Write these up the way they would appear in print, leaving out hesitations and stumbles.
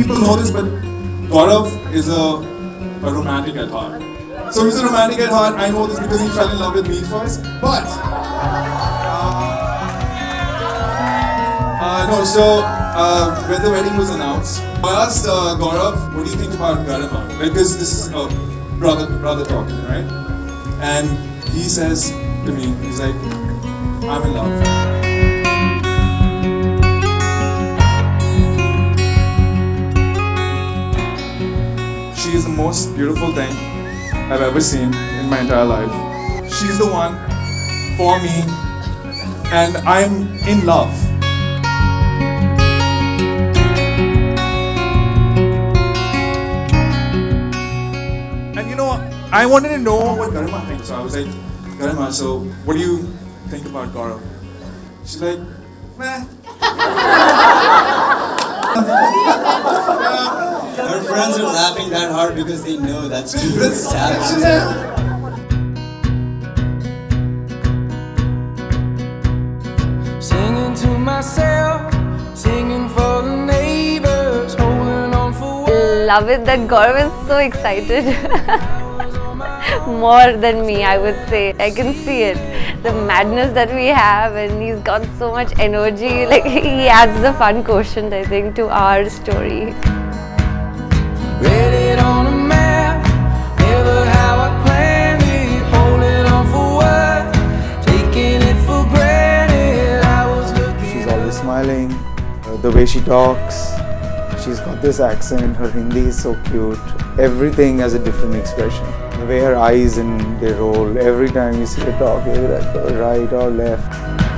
people know this, but Gaurav is a romantic at heart. So he's a romantic at heart. I know this because he fell in love with me first. But when the wedding was announced, I asked Gaurav, what do you think about Garima? Because this is a brother talking, right? And he says to me, he's like, I'm in love. She is the most beautiful thing I've ever seen in my entire life. She's the one for me, and I'm in love. And you know, I wanted to know what Garima thinks, so I was like, Garima, so what do you think about Gaurav? She's like, meh. Her friends are laughing that hard because they know that's too savage. Singing to myself, singing for the neighbors, holding on for what? Love it that Gaurav is so excited. More than me, I would say. I can see it. The madness that we have, and he's got so much energy. Like, he adds the fun quotient, I think, to our story. Read it on a map, never how I planned it, holding on for what, taking it for granted. I was looking. She's always smiling, the way she talks, she's got this accent, her Hindi is so cute. Everything has a different expression. The way her eyes and they roll, every time you see her talk, either at the right or left.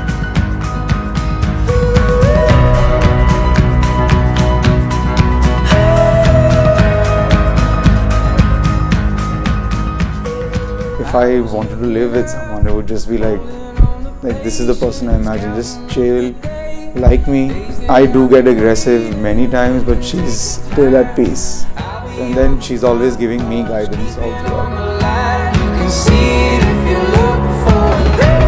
If I wanted to live with someone, it would just be like this is the person I imagine, just chill, like me. I do get aggressive many times, but she's still at peace. And then she's always giving me guidance all throughout. You can see it if you look for it.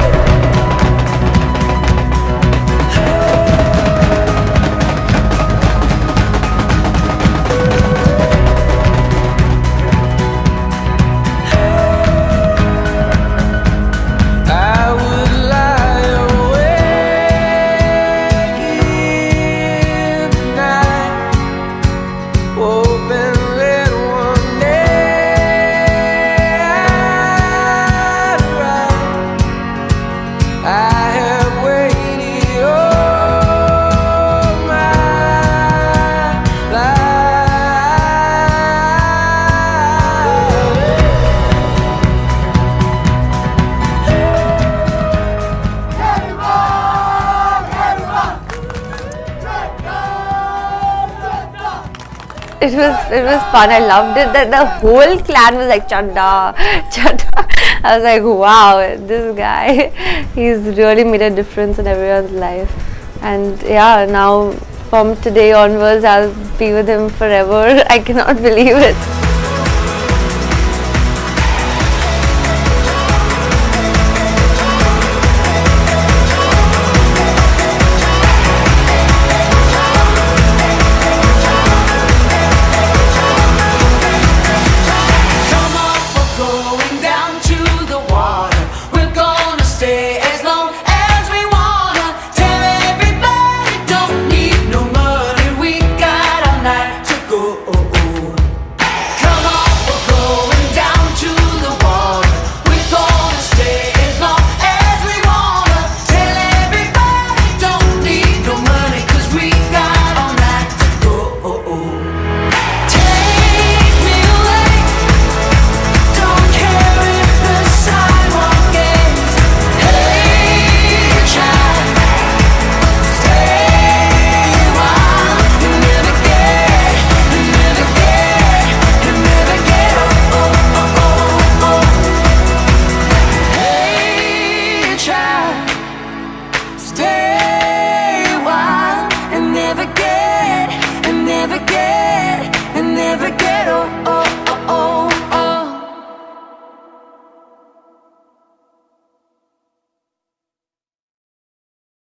It was fun. I loved it. The whole clan was like Chadda, Chadda. I was like, wow, this guy, he's really made a difference in everyone's life. And yeah, now from today onwards, I'll be with him forever. I cannot believe it. Going down to the water, we're gonna stay.